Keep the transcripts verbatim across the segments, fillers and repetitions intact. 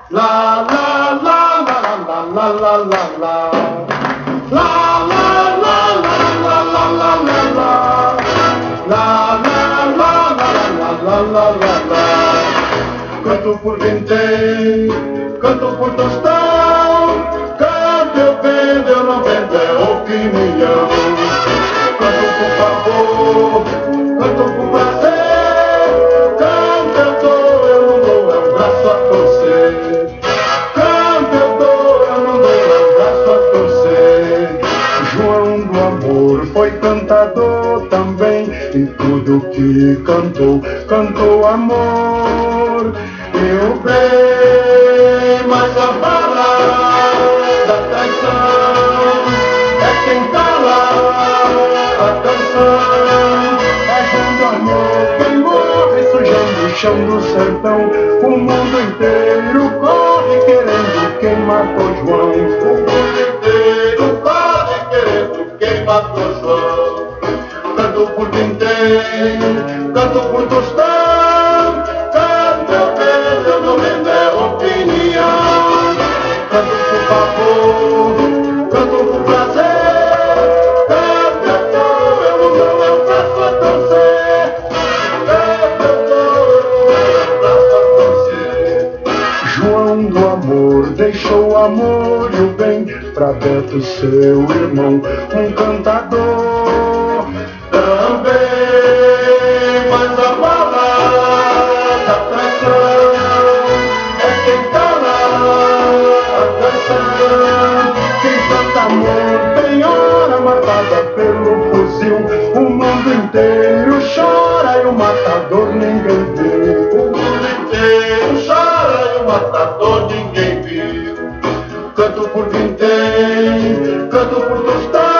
La la la la la la la la la. La la la la la la la la la. La la la la la la la la. Canto por quem tem, canto por tostão. Canto eu vendo, eu não vendo, é opinião. Canto por favor, canto por prazer. Canto eu dou, eu não dou, é um braço a torcer. Canto eu dou, eu não dou, é um braço a torcer. João do Amor foi cantador também. Em tudo que cantou, cantou amor. E o bem, mas a bala da traição é quem cala a canção. Fazendo amor, quem morre sujando o chão do sertão. O mundo inteiro corre querendo quem matou João. O mundo inteiro corre querendo quem matou João. Canto por quem tem, canto por tostão. Canto eu vejo, eu não vendo, é opinião. Canto por favor, canto por prazer. Canto eu dou, eu não dou, é um braço a torcer. Canto eu dou, é um braço a torcer. João do Amor deixou o amor e o bem pra Beto, seu irmão, um cantador. Também, mas a bala da traição é quem cala a canção. Quem canta amor tem hora matada pelo fuzil. O mundo inteiro chora e o matador ninguém viu. O mundo inteiro chora e o matador ninguém viu. Canto por quem tem, canto por tostão.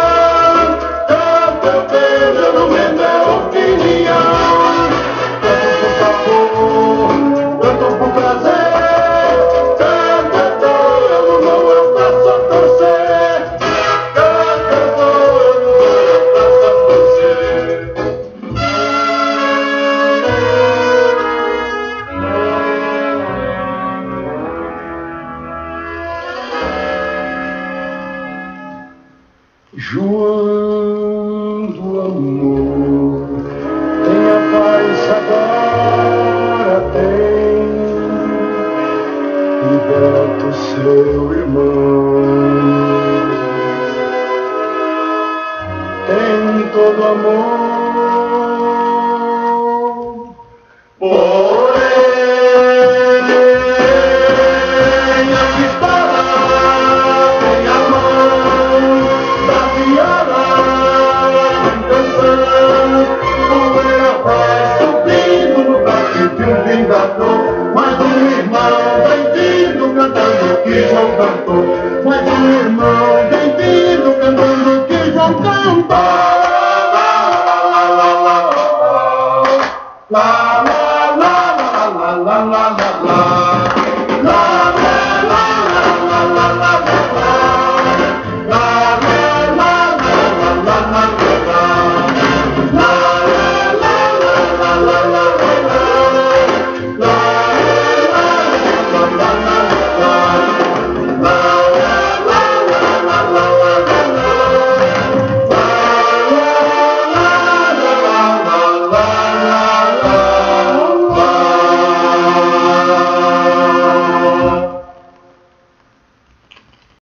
João do Amor, tenha paz agora, tem. E Beto, seu irmão, tem todo amor. Porém, aqui está, tem a mão da viola em canção. Poeira vai subindo no baque de um vingador. Mas um irmão vem vindo cantando que João cantou. Mas um irmão